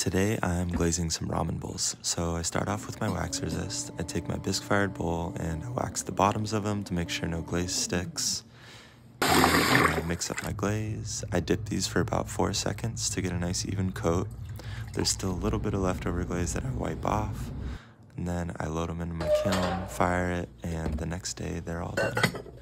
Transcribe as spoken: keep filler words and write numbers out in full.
Today I'm glazing some ramen bowls. So I start off with my wax resist. I take my bisque fired bowl and I wax the bottoms of them to make sure no glaze sticks. And I mix up my glaze. I dip these for about four seconds to get a nice even coat. There's still a little bit of leftover glaze that I wipe off. And then I load them into my kiln, fire it, and the next day they're all done.